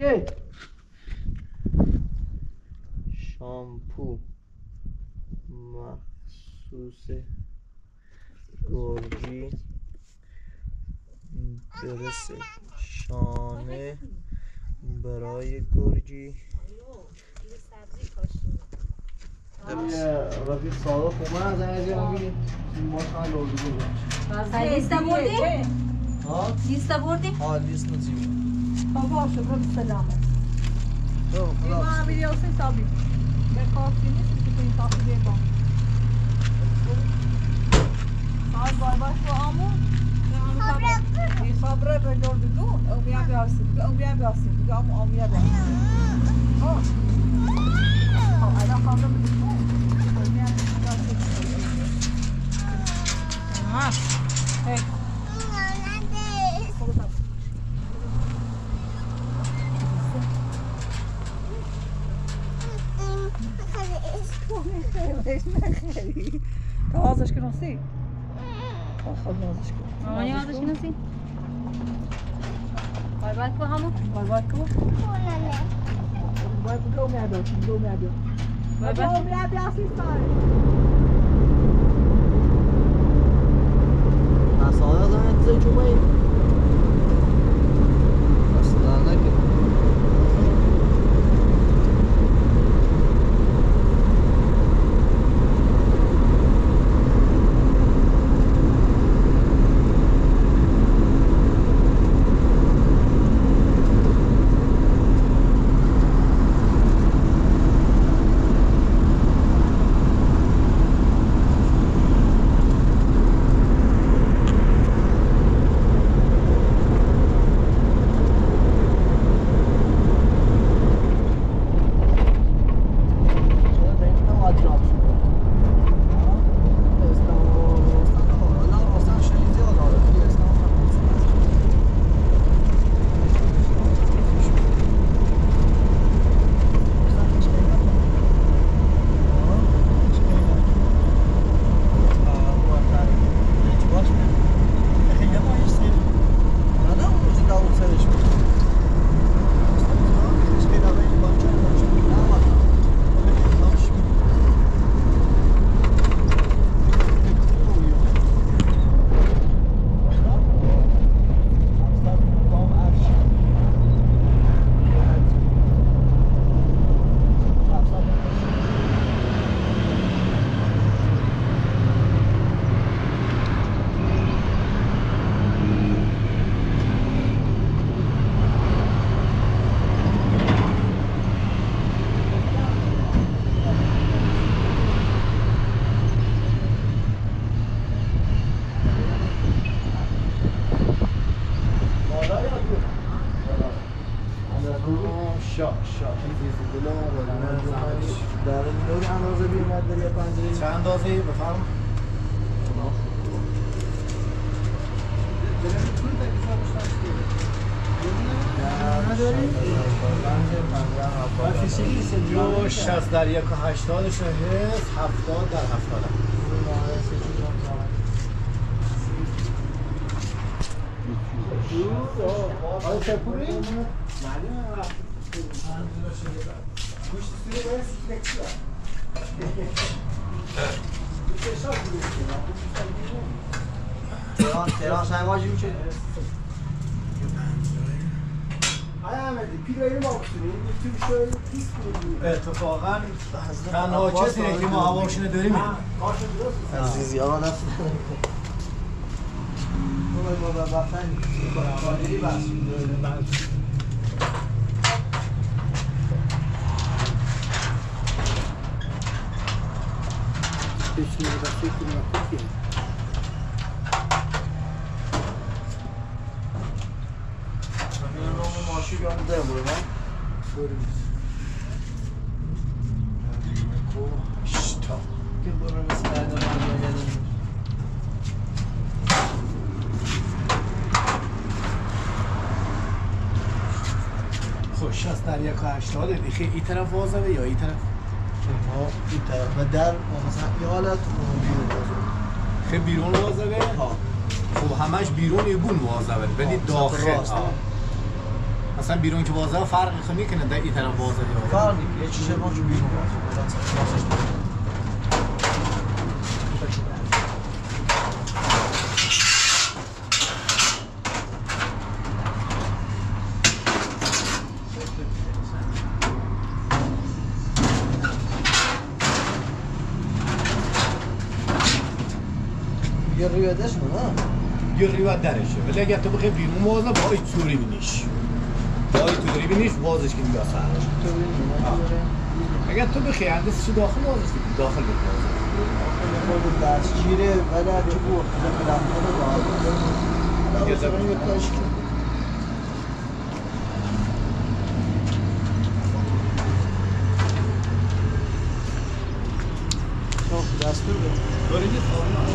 شامپو مخصوص گرجی، برس شانه برای گرجی. رفیق صادق اومد زنگ میگه ما خیلی اردو بود. لیست بردی؟ ها؟ لیست بردی؟ ها لیست نزیم. بابا شکر سلامه. خدا. ما امیری حسین تابی. به کافی نیست که این کافی بیام. سال بابا شو آمون. خبره به جور دو. اومیا بیاسید. اومیا بیاسید. دیگه اومیا بیاسید. ها. الان خبره به دو. اومیا بیاسید. ها. هی. نخری تو آزش کناسی؟ خود آزش کن مامانی آزش کناسی؟ بای بای کو همون؟ بای بای کو؟ بای بای کو میاد دو میاد بای بای میاد بیاسیستان اصلا زمان تیزی چوبایی اصلا نکن جو 60 در 1 و 80 هست 70 در 70 آره سپوری؟ تهران شنگاجی میشه اتفاقا تنها کسیه که ما هواشینه داریم عزیزی آقا نفت بابا بفتن بادری بس بشنی بسید کنیم ماشی بیان ده برو من بریم شتا که برو مثل درد من یادم خب 60 در 1 و 80 دیگه این طرف وازه یا این طرف؟ این طرف و در مثلا این حالت بیرون وازه خیلی بیرون وازه؟ ها خب همش بیرون یه گون وازه ولی داخل مثلا بیرون که بازار فرق میکنه در این طرف بازاری ها فرق میکنه یه چیزی ما که بیرون بازار یه ریادش کنه یه ریوت درشه ولی اگر تو بخوای بیرون بازار با این توری بینیش با این توری بینیش بازش که میگه فرق اگر تو بخوای هندسش داخل بازش کنی داخل بازار خود دستگیره ولی چه بود خود یه کارش کنه دستور بده داری نیست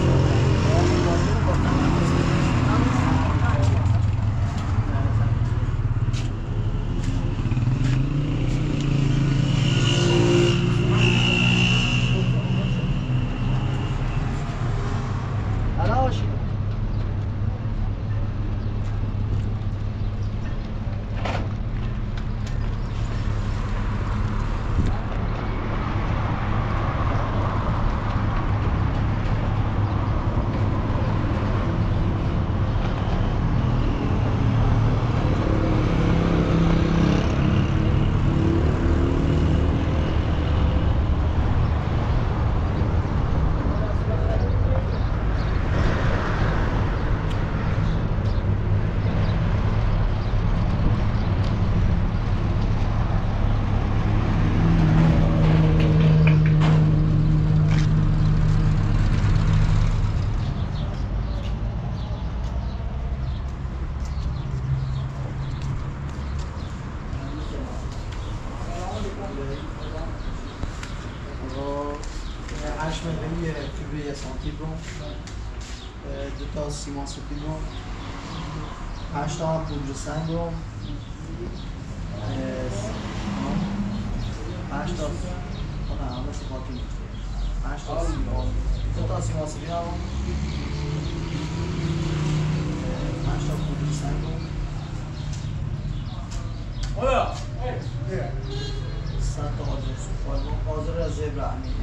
سیمان سفید رو 8 تا پودر سنگ رو 8 تا نه همه سپاتی 8 تا سیمان 2 تا سیمان سفید رو 8 تا پودر سنگ رو 100 تا آجر سفال رو آجر زبر امیده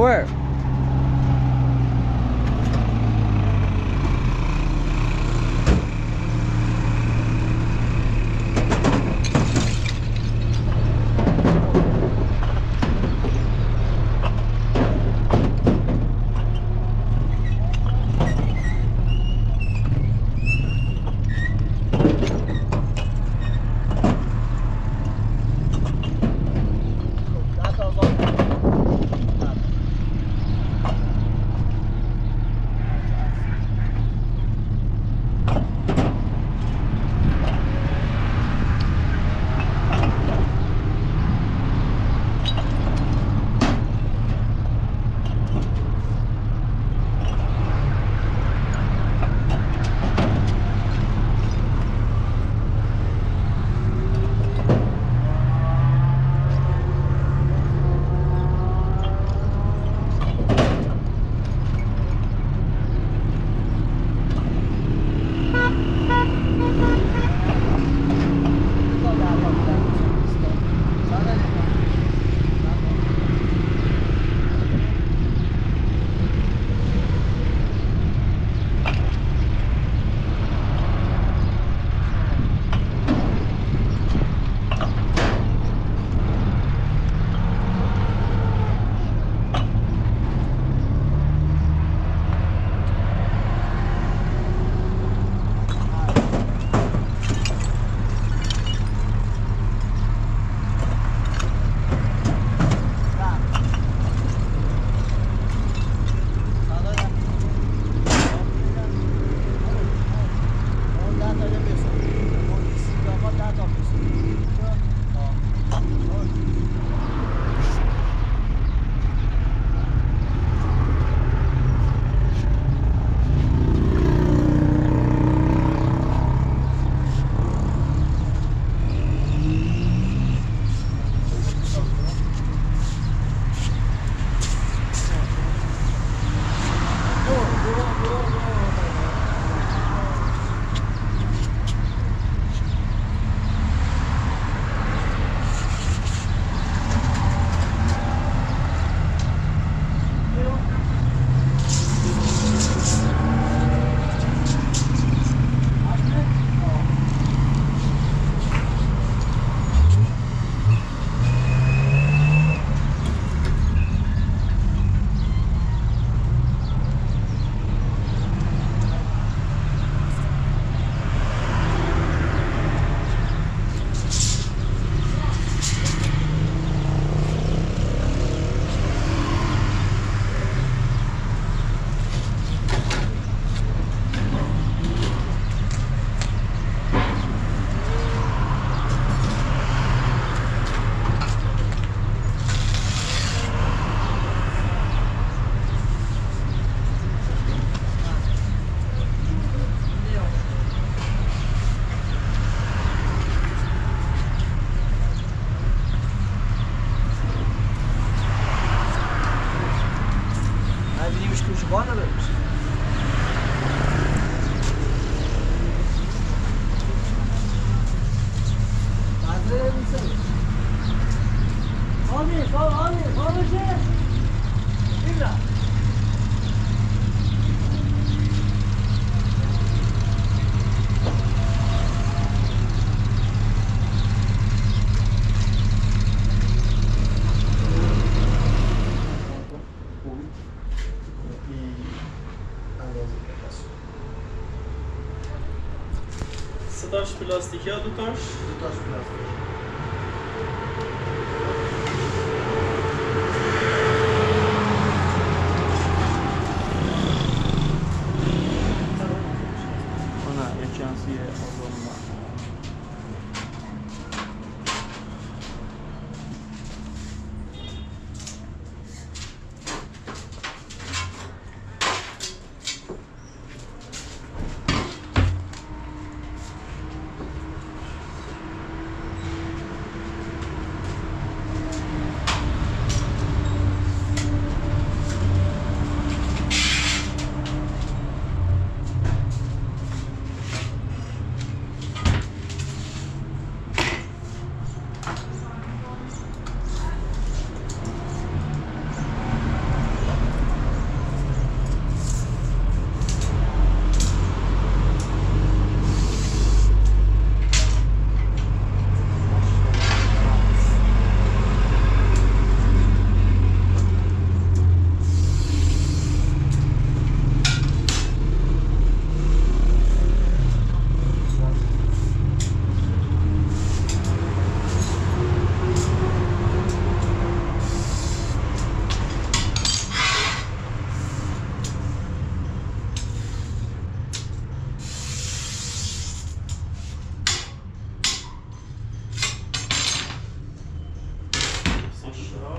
Where? تاش پلاستیکی ها دو تاش؟ دو تاش پلاستیک. Ona ekansiye azalma.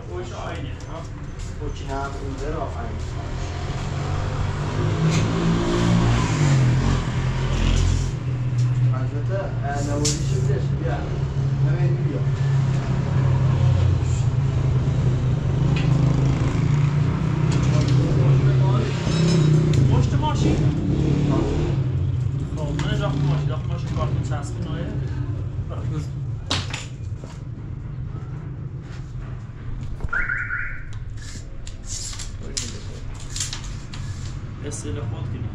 فوقش آینه ها هم اینجا را آفرین البته نوازیشو بیدش بیا همین بیا پشت ماشین خب من داخل ماشین کارتون چسبین آیه استیل خود کنی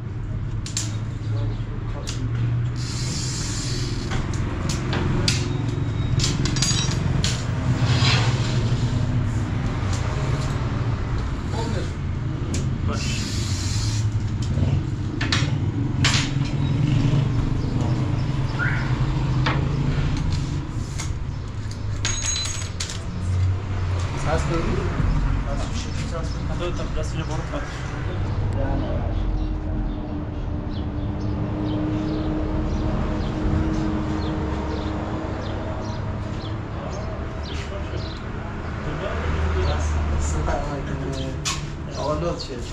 باش ساز کنی؟ خدا تا دستش برو فاتش آقا لطف شد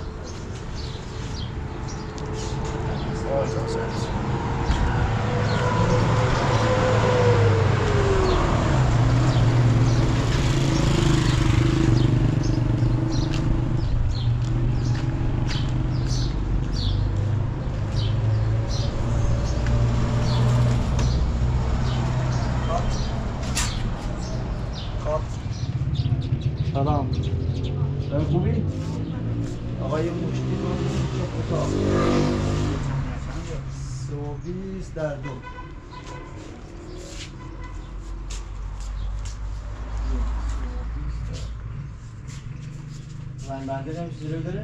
سلام خوبی؟ آقای مشتی رو اتاق 320 در دو من بنده هم چیزی رو داره؟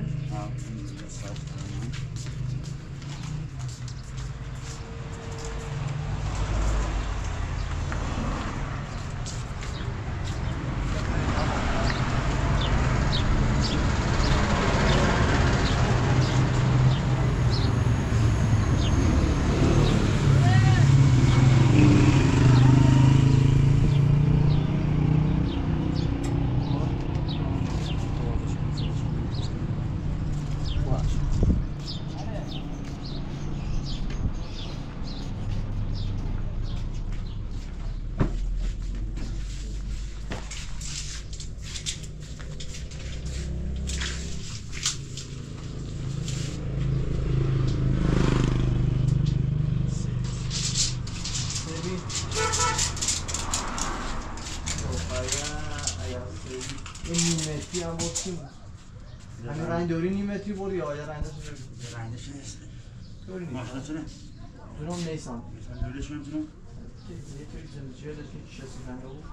این نیمتی هم بود چی بود؟ همین رنگ دوری نیمتی بود یا رنگش بود؟ رنگش نیست دوری نیست ماشینتونه دونم نیستم دوریش میتونم یه توی زندگی داشت که کشتی رنگه بود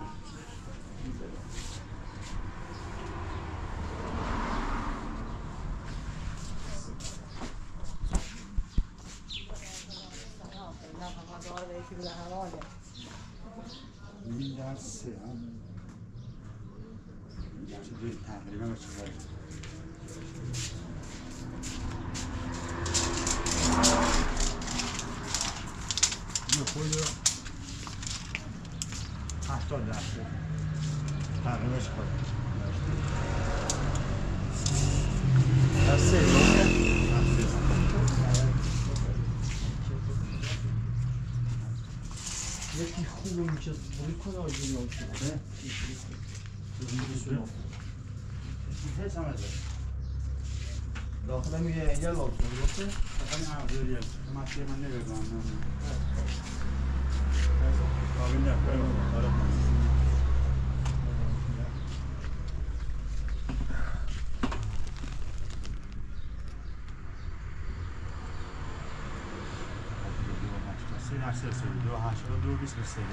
این دست چجوری تقریبا به چه باید این خود 70 درصد تقریبا چه باید یکی خوبه میشه بوری کنه آجوری آجوری هیچ هم ازش داخل میگه انگل آجوری گفته؟ همین عبدالیه من که من نگردم قابل نکنم آره دو هشتاد دو بیست بسته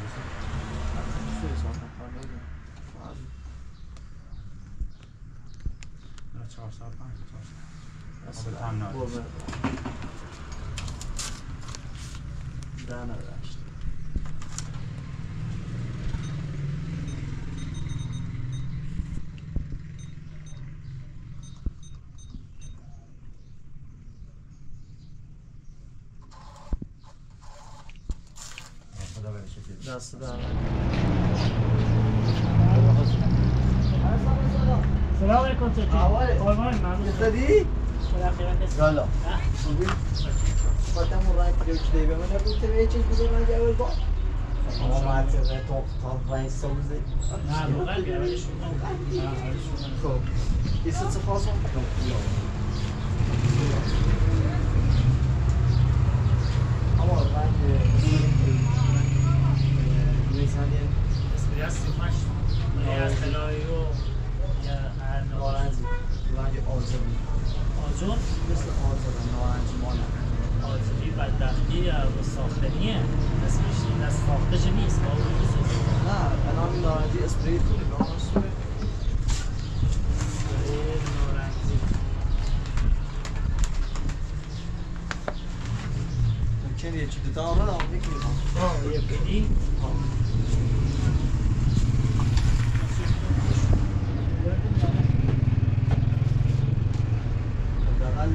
نه 4 ساعت 5 ساعت قابل تمنا ده نداشت دست در علیکم چطور؟ احواله؟ قربان ممنون. چطوری؟ خدا خیرت است. یالا خوبی؟ خاطر رنگ دیگه به من نگفته به چیز بزرگ من جواب با اما مرتبه تا رنگ سبزه نه روغن بیارمشون. خب کیسه چه خواستم؟ اما رنگ میسانی اسپریاس 38 از طلایی و یا نارنجی رنگ آزادی آجون مثل آزادی نارنجی مانه آجوری بدبختی یا ساختنیه اسمش این از ساختش نیست با اون میسازه نه الان نارنجی اسپری کنی به آن سوره نارنجی ممکن یه چی دوتا آمد آمده کنیم یه بدی حداقل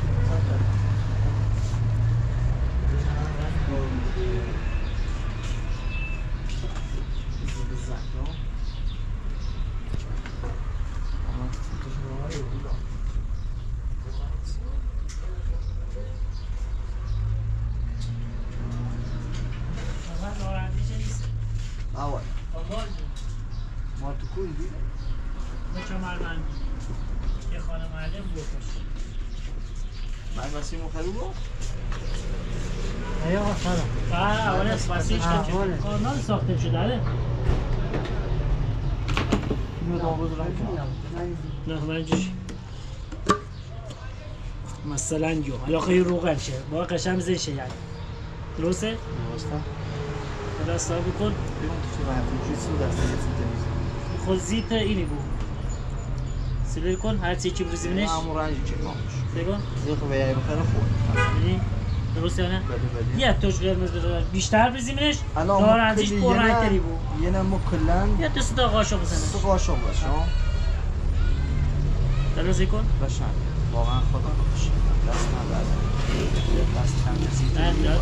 نارنجی چه نیست اول آمال ما تو کوی دید بچه مرمندی یه خانه معلم بوکش من مسیح مخری بود ایا سلام. اول اسپاسیش که کانال ساخته شده آره نه منجوش مثلا جو علاقه روغن شه با قشم زشه یعنی درسته؟ حالا حساب کن خود زیت اینی بود سیلر کن هر چی بریزی بینش همون رنجی که کامش سیگو زیخ به یه بخیر خورد ببین درسته یا نه؟ بله یه توش قرمز بذار بیشتر بریزی بینش الان نارنجیش پررنگ‌تری بود یه نمو کلن یه دست تا قاشق سه بزنه قاشق باشه درسته کن باشن واقعا خدا باشه دست نداره دست چند کسی نه داد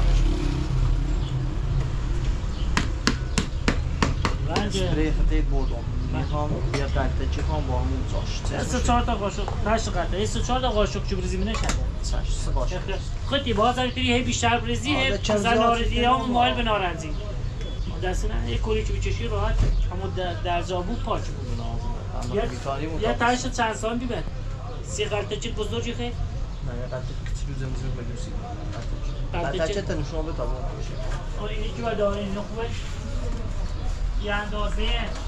رنج اسپری خطه بردم میخوام یه قطعه چی کنم با همون زاشت سه چهار تا قاشق 8 قطعه سه چهار تا قاشق چه بریزی بینش هست سه قاشق خودی باز اگه هی بیشتر بریزی هی آره، چند مثلا زیاد نارنجی شده هم نه. مایل به نارنجی دست نه یه کوری که بچشی راحت اما در جابو پاک بود یه تاش چند سانتی به سیگارت چی بزرگی خیلی نه یه قطعه کچی رو زمزم بگوسی قطعه قطعه چه؟ چه تنشون به تابون باشه اون اینی که باید داره اینو خوبه یه اندازه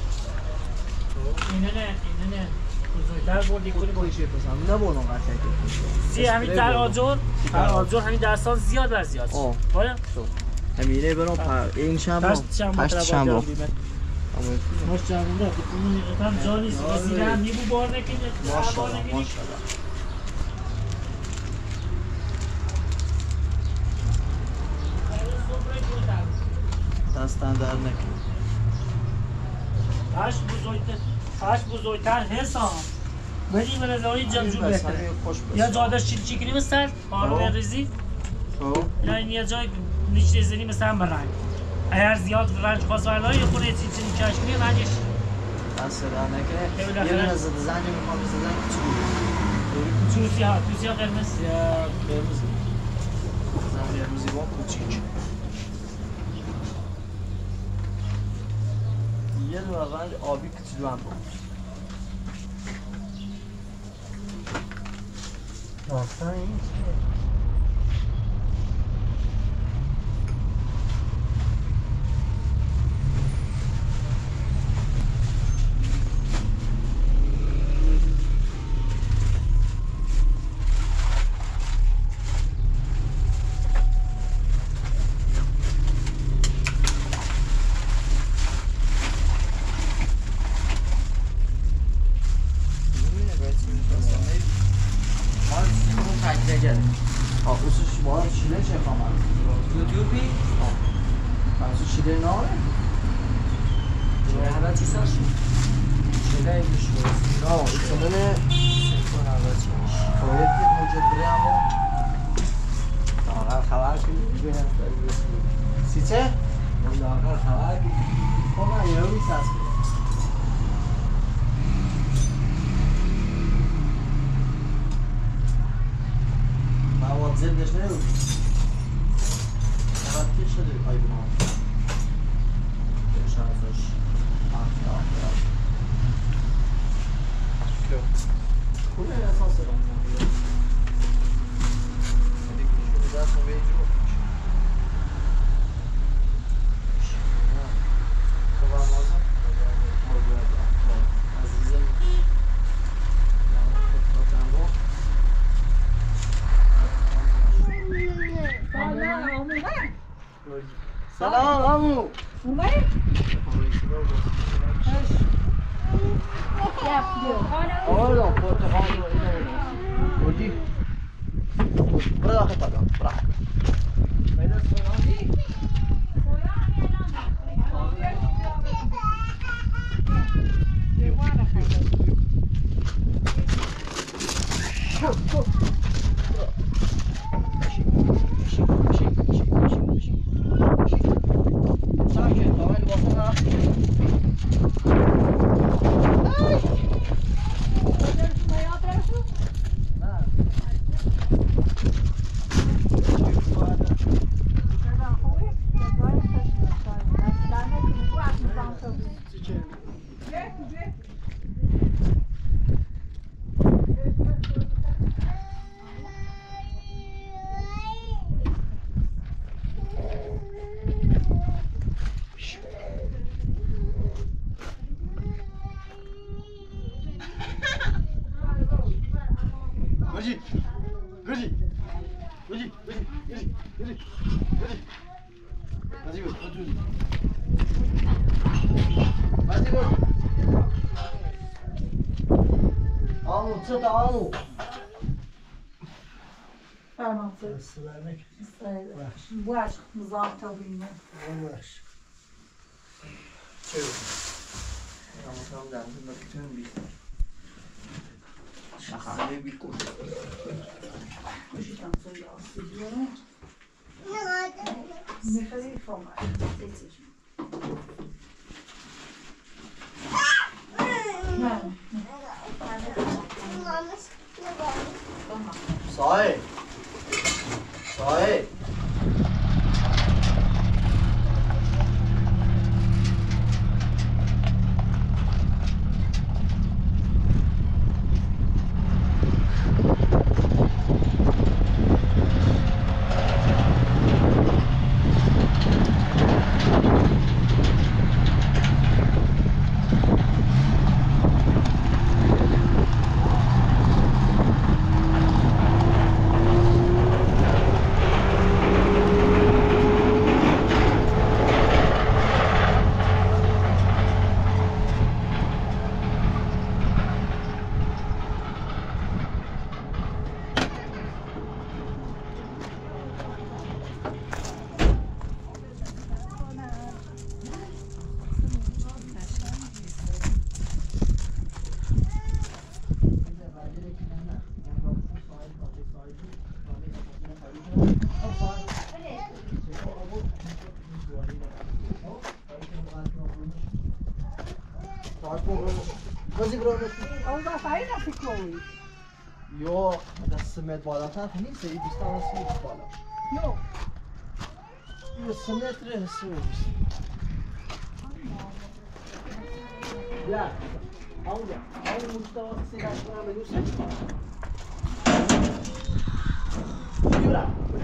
اینه نه بزرگتر بردی کنی با باشه بسام نبونم قطعه که زی همین در آجور همین درستان زیاد بر زیاد آه. باید همیره برام پر این شنبه هشت شنبه ماش جوونه اون هم جا نیست آره. زیره هم نیبو بار نکنه ماشاءالله ماشاءالله دستن در نکن هاش بزرگتر حسام ولی به نظری جمجو بهتره یا جادش چی کنی مثل آروی ریزی یا یه جای نیچ ریزی مثل هم برنگ اگر زیاد رنج خواست ورلای یه خونه چی کش کنی رنجش دست در نکنه یه دونه زده زنج میخوام زدن توسی ها قرمز یا قرمز زنج قرمزی با کوچیک یه دونه رنج آبی کچلو هم بود داستان این چیه؟ نه بود چقدر شده پای ما شانسش خوبه اساس رو دست رو بیجی رو خوب آمازم عزیزم سلام عمو اومدی؟ آره پرتقال رو اینو بودی برو داخل پدام برو پیدا سلام عمو فرمان باش مزارتا بینه باش چه هم دارم مکتون بی شخصه بی کن کشیدم سوی آسیب بیاره میخوایی فامر نه صاحب صاحب یا دست سمت بالاتر نیست این دوستان هستی بالا یو یه سمت ره هستی بیا همون مجتبا سیگاش کنم به دوست بیا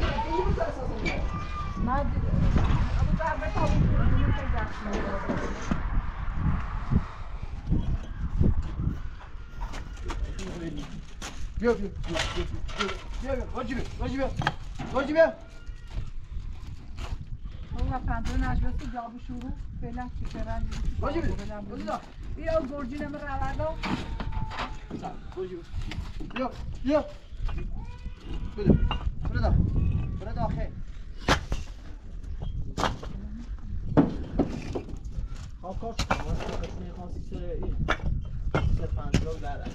من دیگه ابو در بتابون کنم بیا واجی بیا والله پندون اجبستی جابو شروع فعلا چکرن واجی بیا گرجین من رولا بیا بده داخل خواب کار قسمه خاصی سر این سر پنجاب داره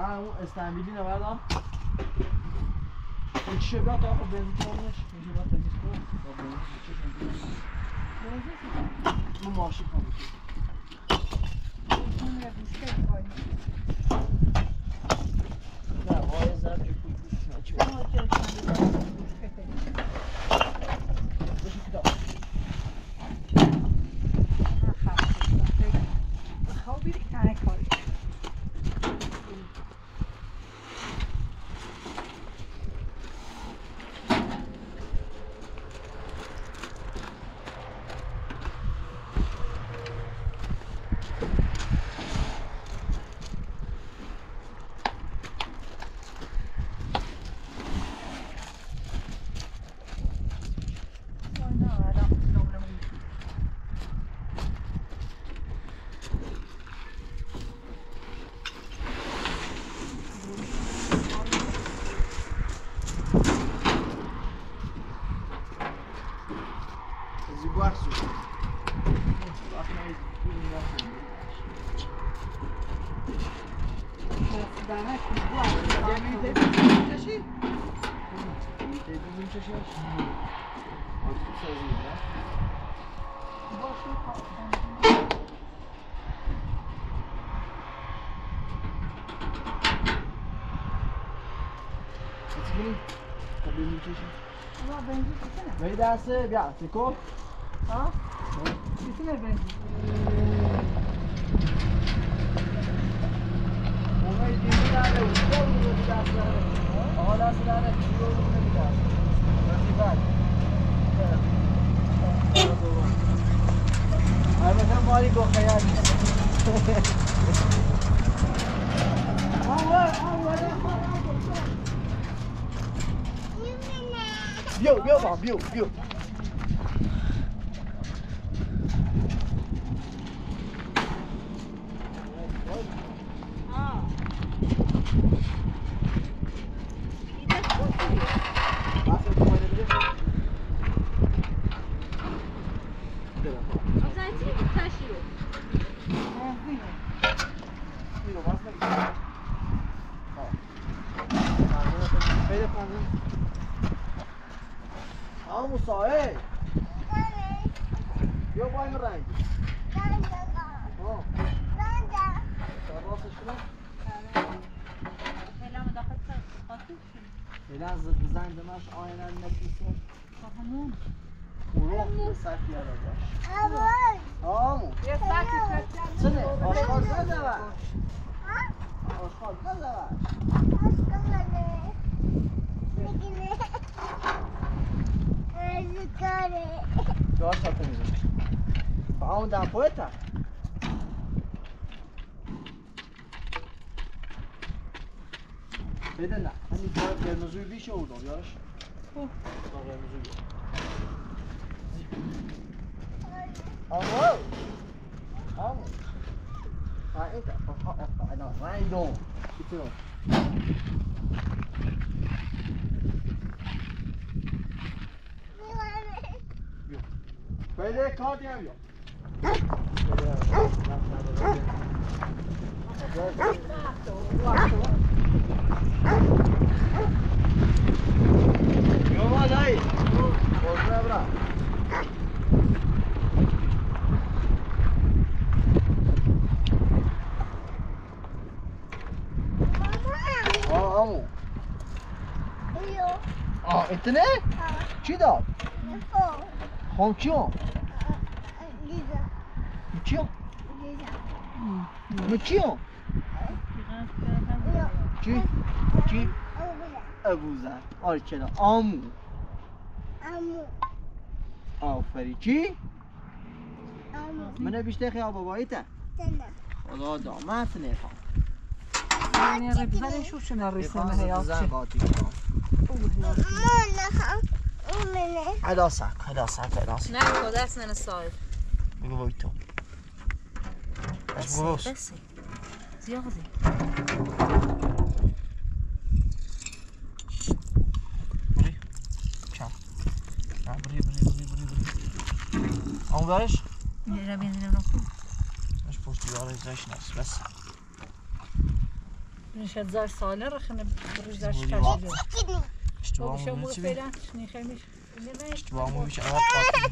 اون استنبیلی نبردم این چیه بیاد آقا بنزین کنش اینجا باید تمیز کن با بنزین چه اون ماشین کنم نه وای زرد جو کوی ولی دسته بیا سکو ها؟ میتونه بنزین اومای دیگه داره اون رو دست داره آقا دست داره چی رو نمیده رسی بعد البته مالی گو خیال بیو با بیو مصاحب بیا با این رنگ فعلا زن دمش آینه نکیسه همون اونو سطحی را داشت آمون یه ساعتی چنه؟ آشخاز نزوش آشخاز نزوش دار ساته میزنی همون دمپویت هم بده نه همین جای قرمزوی بیشه او دام یارش قرمزوی بیشه آمو آمو این تا رنگ دوم بیتون بده کارتی هم بیا بیا ما دایی بازنه برا آمو اتنه؟ چی داد؟ خام چیون؟ چیون؟ چیون؟ چی؟ چی؟ ابوزن آره چرا؟ آمو آفری چی؟ منه بیشتر خیال باباییته؟ خدا دامت نیخوام یعنی ربزن شو شنا رسمه هیا زن قاطی کنم هدا سک نه تو دست من صاحب بگو بای تو بس زیادی بری چم بری اون برش را بنزین رو خوب اش پشتی داره ازش نست بس نشد زار ساله رخنه بروش داشت زوری کاش واقع. بیاد اشتباه بابا شو مو مو چی فعلا نخمیش اشتباه مو بیش اول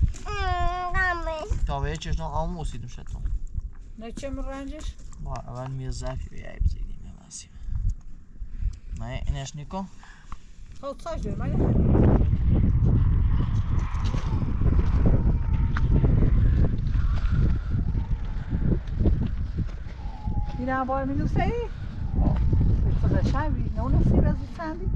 قاطی تا به چشم آمو سیدم شدم نه چه مرنجش با اول میزافی بیای بزیدیم ماسیم ما اینش نیکو خود ساج دور من اینا با منو سی فقط شبی نه اون سی رازو سندی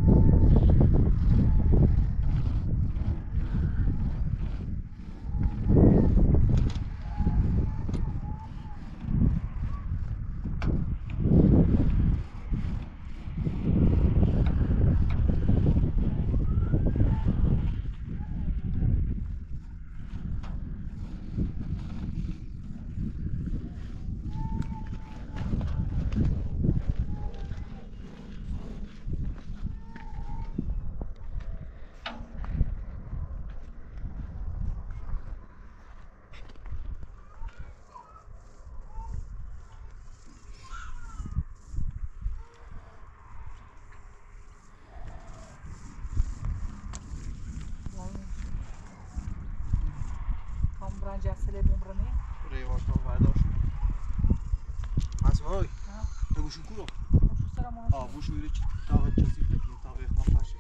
جسله بمرنی ریواش تو برداشت اسمای تو گوشو کورو بوشو میره تا چیزی بگیر تا بخوام باشه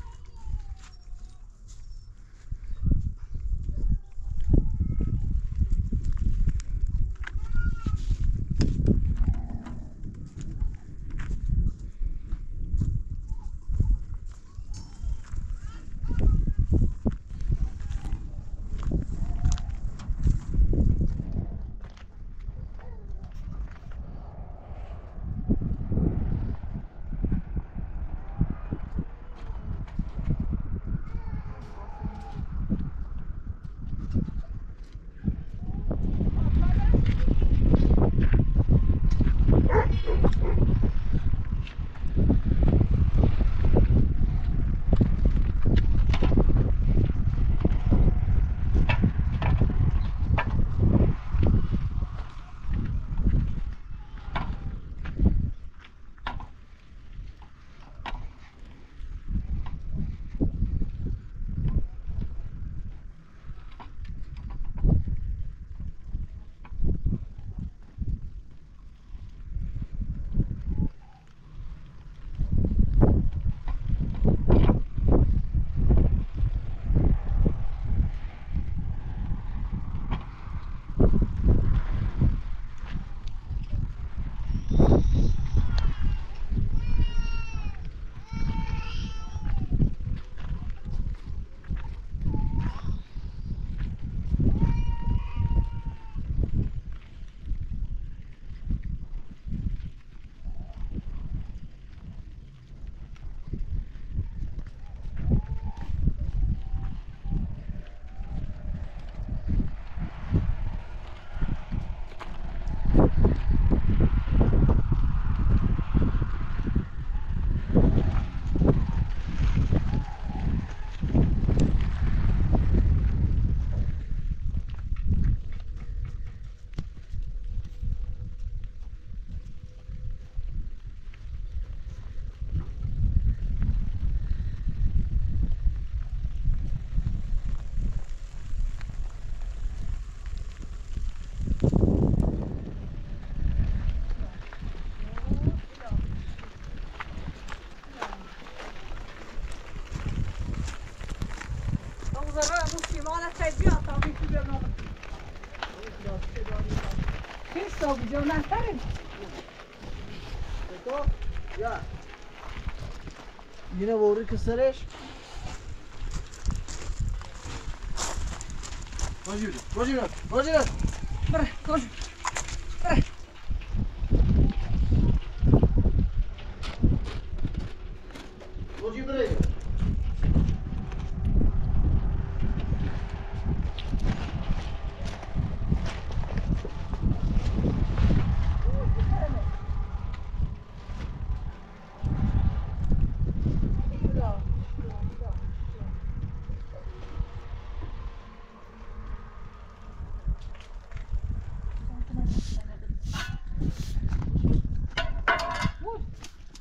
yine vurur kısarış. Koşuyor. Bırak, koş. Koşuyor buraya.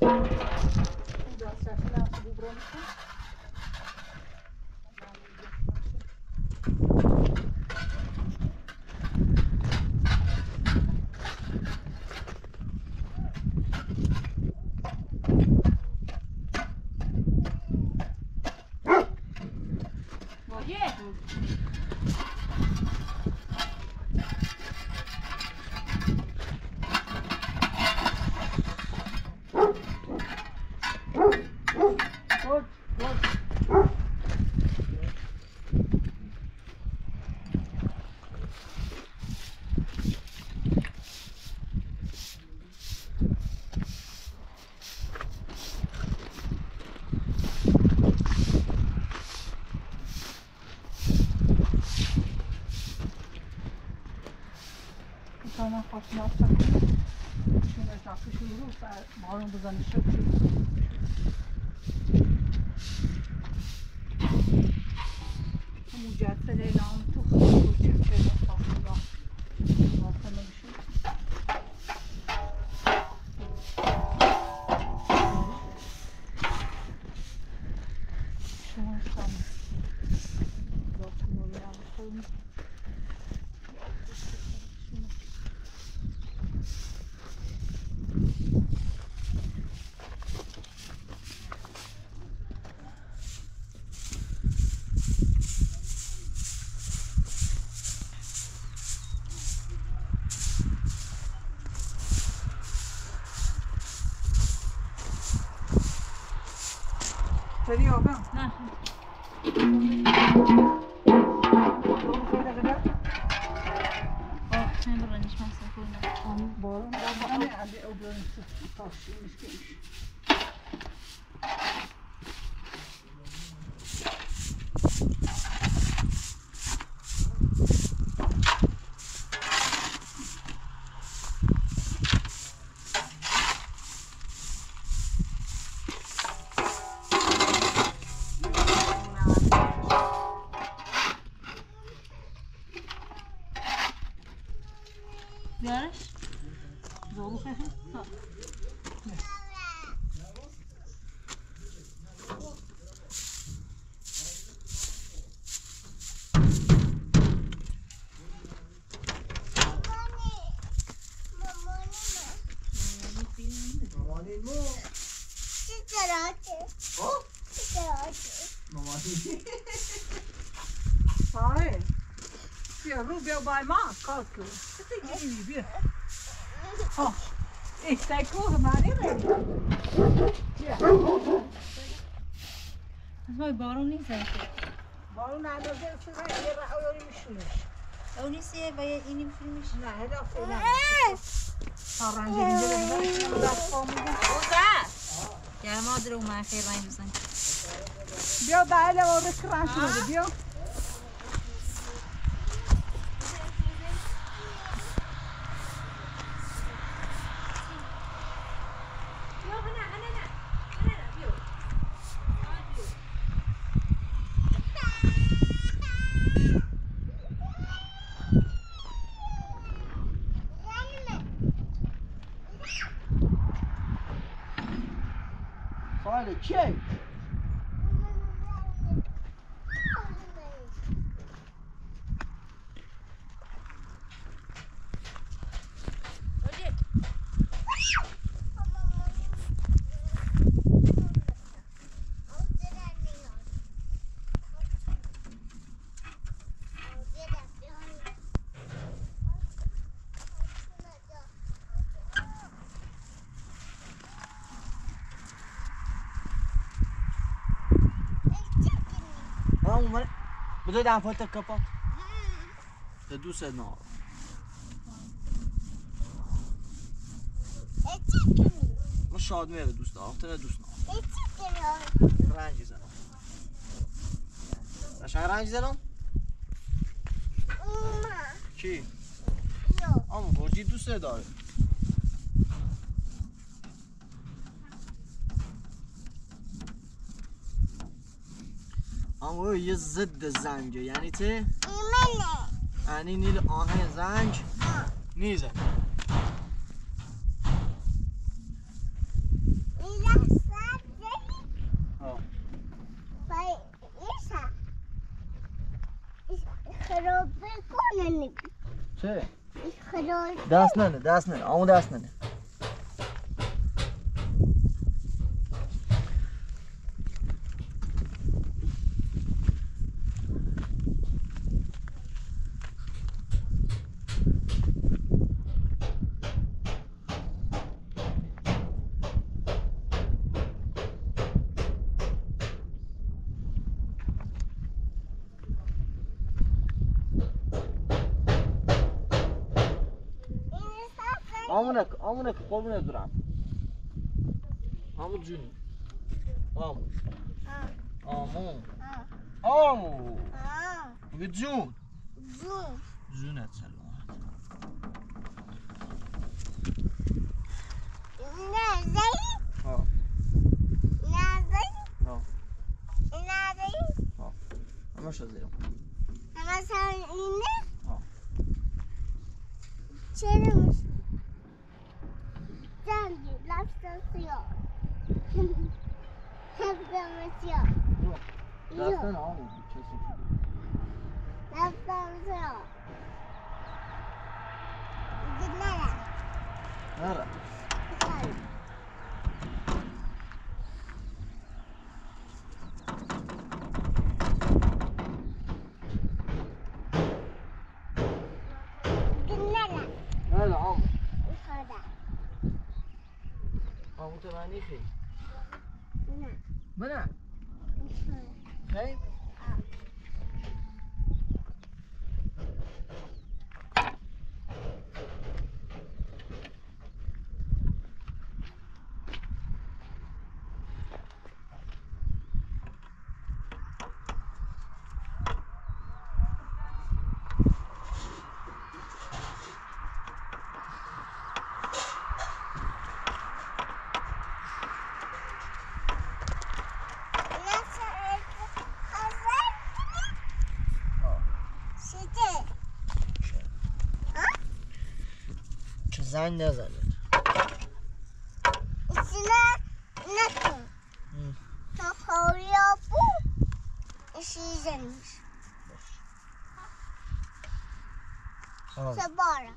Sana hoşuna atsak. Şuna takış olursa bağırın buzanışıp mücadele elan çok çekeceğiz aslında. Aslında bir şey. Şuna sanırım. Zaten oraya koymuş. Seviyor ben. نه من برنج مصرف کنم Barın da ne abi o görüntü taşıymış gelmiş. بیارش Zorlu sesin. مامانی مو مامانی Hayır. Bia bij ma, kalk. Het is niet meer. Oh, ik zei koren maar niet meer. Ja. از وای بارون نیست Waarom nou dat is het weer ouder misschien? او نیسته و یه اینی فیلمش نه, het is niet. Arrange اینجا رو دست پامون. اوزد یا مادر و من خیر رنگ بزن بیا بله و رکران شده بیا. سوال چیه؟ بذار دفعات کپا به دوست نار ما شاد میره دوست دارم تو نه دوست نار رنجی زنم قشنگ رنجی زنم کی؟ اما برجی دوست داره اما یه ضد زنجه یعنی چه؟ یعنی نیل آهن زنج نیزه خراب کنه چه؟ خراب دست نه آمو دست نه آمونک قربونت برم آمو جونی آمو بگه جون جونت سلامت نه زایی ها نه زایی ها نه زایی ها همه شو زیرم همه سر اینه ها چرا میشه زنگی لفتم سیاه لفتم سیاه دستن آمو کسی لفتم سیاه نره نره آمو آمو تو معنی خیلی منه خیلی زنگ نزنه ایسینا نکن تا خوری بو ایسی زنیش سبارا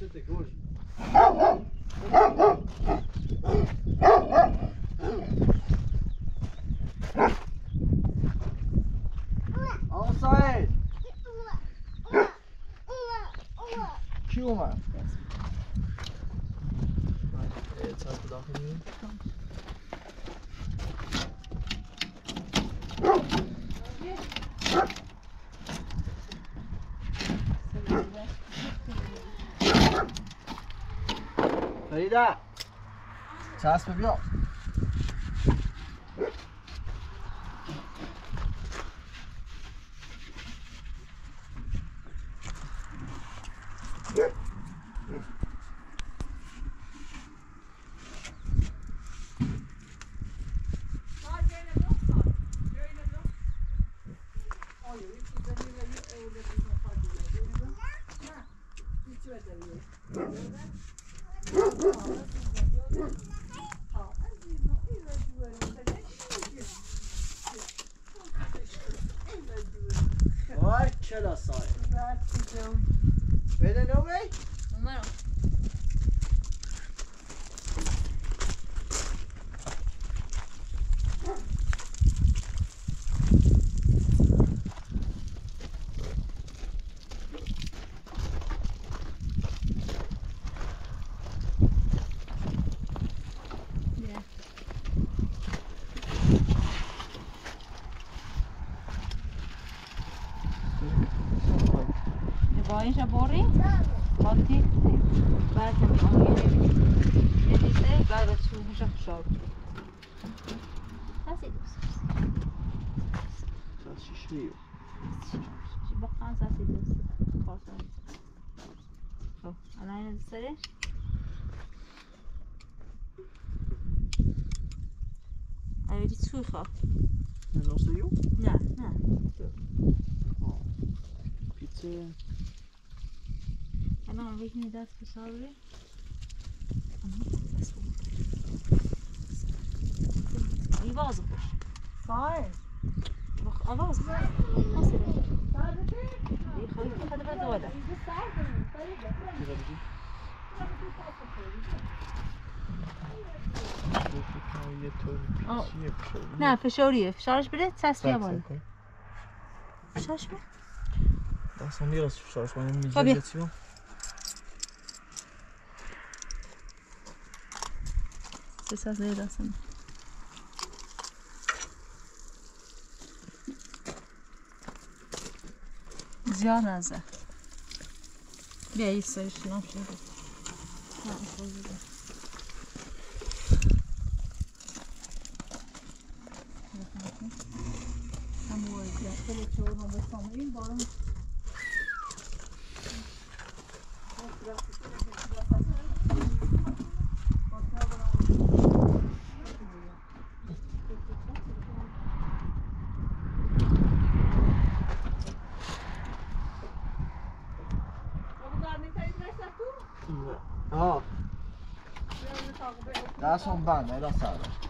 شده گوش آقا ساید کی اومد؟ چند داخل می‌ریم؟ فریده چسب بیا وای چلا سای بده نومی اومرو بايشة بوري بطي بعد كم يديته بعد تشوف مش خشاب هسي دوس شيشريو بقى هسي دوس خلاص خو انا هنا السرير ايدي تسوي خا نوصيو لا بيتزا انا عم بيجني داس بصابري يبازخ صاير بخ اباز اصلا يخليك تاخذ بعد ولا نه فشاریه فشارش بده تصفیه بالا فشارش بده دستم میرسه فشارش باید خب میگه چی با سه دستم زیاد نزده بیا یه سرش نام شده آه دستم بند ایلا سر